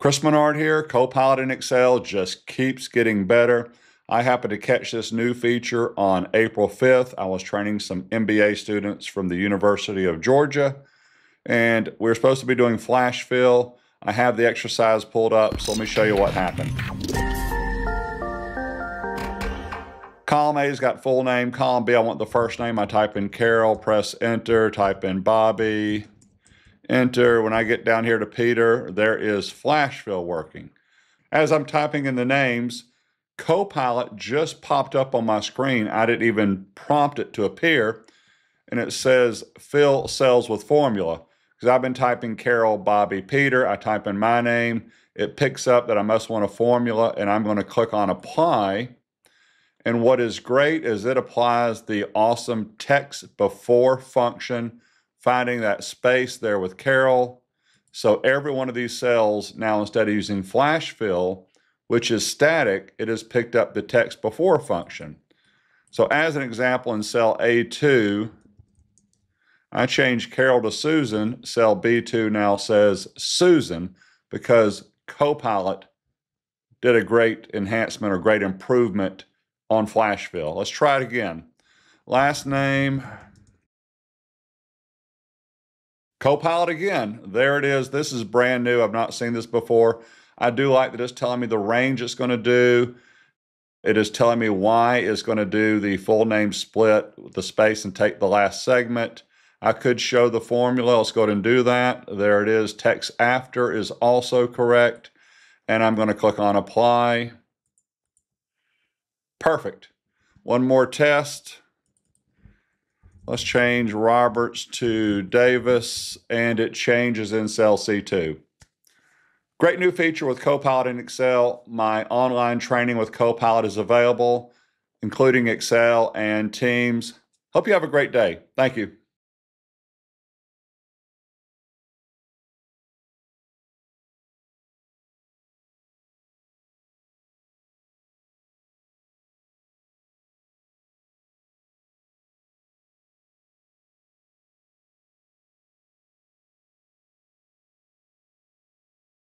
Chris Menard here. Copilot in Excel just keeps getting better. I happened to catch this new feature on April 5th. I was training some MBA students from the University of Georgia, and we're supposed to be doing flash fill. I have the exercise pulled up, so let me show you what happened. Column A's got full name. Column B, I want the first name. I type in Carol, press enter, type in Bobby, enter. When I get down here to Peter, there is flash fill working. As I'm typing in the names, Copilot just popped up on my screen. I didn't even prompt it to appear, and it says fill cells with formula. Because I've been typing Carol, Bobby, Peter. I type in my name. It picks up that I must want a formula, and I'm going to click on apply. And what is great is it applies the awesome text before function, finding that space there with Carol. So every one of these cells now, instead of using flash fill, which is static, it has picked up the text before function. So as an example, in cell A2, I changed Carol to Susan. Cell B2 now says Susan because Copilot did a great enhancement or great improvement on flash fill. Let's try it again. Last name, Copilot again. There it is. This is brand new. I've not seen this before. I do like that it's telling me the range it's going to do. It is telling me why it's going to do the full name split with the space and take the last segment. I could show the formula. Let's go ahead and do that. There it is. TEXTAFTER is also correct. And I'm going to click on apply. Perfect. One more test. Let's change Roberts to Davis, and it changes in cell C2. Great new feature with Copilot in Excel. My online training with Copilot is available, including Excel and Teams. Hope you have a great day. Thank you.